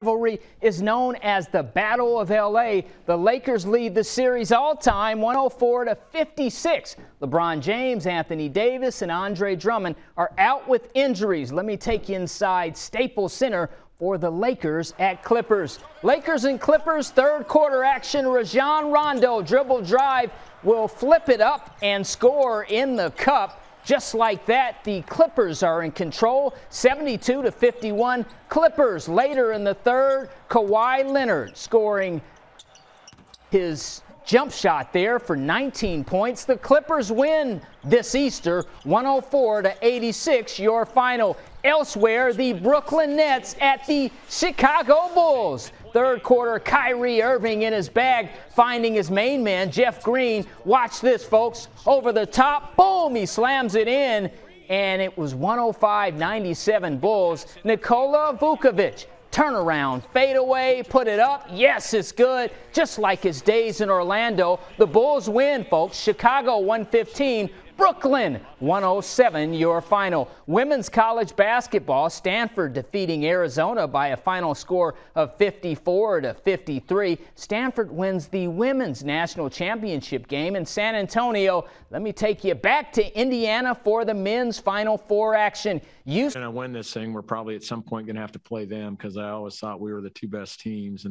Rivalry is known as the Battle of L.A. The Lakers lead the series all-time 104-56. LeBron James, Anthony Davis, and Andre Drummond are out with injuries. Let me take you inside Staples Center for the Lakers at Clippers. Lakers and Clippers third quarter action. Rajon Rondo dribble drive will flip it up and score in the cup. Just like that, the Clippers are in control, 72-51. Clippers later in the third, Kawhi Leonard scoring his jump shot there for 19 points. The Clippers win this Easter, 104-86, your final. Elsewhere, the Brooklyn Nets at the Chicago Bulls. Third quarter, Kyrie Irving in his bag, finding his main man, Jeff Green. Watch this, folks. Over the top, boom, he slams it in, and it was 105-97 Bulls. Nikola Vucevic, turnaround, fade away, put it up. Yes, it's good. Just like his days in Orlando. The Bulls win, folks. Chicago 115. Brooklyn 107, your final. Women's college basketball, Stanford defeating Arizona by a final score of 54-53. Stanford wins the women's national championship game in San Antonio. Let me take you back to Indiana for the men's Final Four action. Houston, I win this thing, we're probably at some point going to have to play them because I always thought we were the two best teams.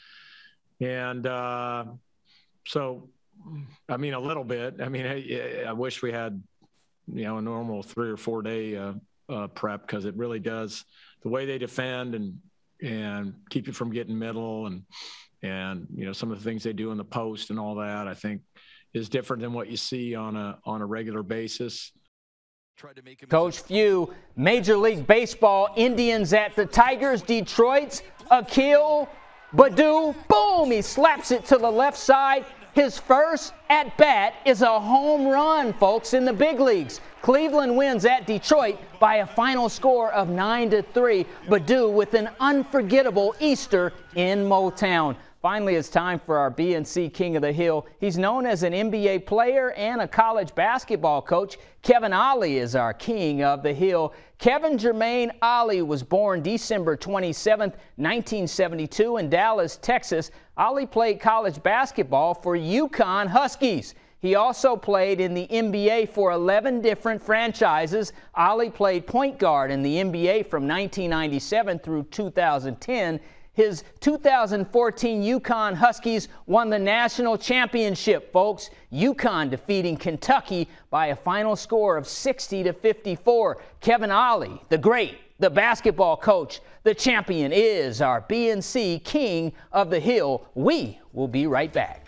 So, I mean, a little bit. I mean, I wish we had, a normal 3 or 4 day prep, because it really does, the way they defend and keep you from getting middle and some of the things they do in the post and all that, I think is different than what you see on a regular basis. Coach Few, Major League Baseball, Indians at the Tigers, Detroit's Akil Baddoo, boom, he slaps it to the left side. His first at-bat is a home run, folks, in the big leagues. Cleveland wins at Detroit by a final score of 9-3. Baddoo with an unforgettable Easter in Motown. Finally, it's time for our BNC King of the Hill. He's known as an NBA player and a college basketball coach. Kevin Ollie is our King of the Hill. Kevin Jermaine Ollie was born December 27, 1972 in Dallas, Texas. Ollie played college basketball for UConn Huskies. He also played in the NBA for 11 different franchises. Ollie played point guard in the NBA from 1997 through 2010. His 2014 UConn Huskies won the national championship, folks. UConn defeating Kentucky by a final score of 60-54. Kevin Ollie, the great, the basketball coach, the champion, is our BNC King of the Hill. We will be right back.